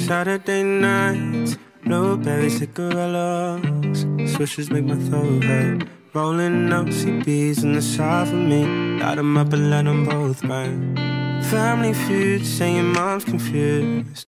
Saturday nights, blueberry cigarillos, swishers make my throat hurt. Rolling up CBs in the side for me, light 'em up and let 'em both burn. Family feud, saying mom's confused.